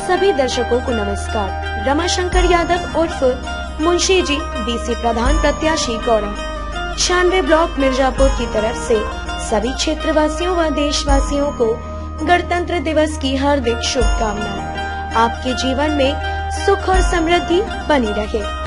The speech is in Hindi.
सभी दर्शकों को नमस्कार। रमाशंकर यादव उर्फ मुंशी जी बीसी प्रधान प्रत्याशी गौरव 96 ब्लॉक मिर्जापुर की तरफ से सभी क्षेत्रवासियों व देशवासियों को गणतंत्र दिवस की हार्दिक शुभकामनाएं। आपके जीवन में सुख और समृद्धि बनी रहे।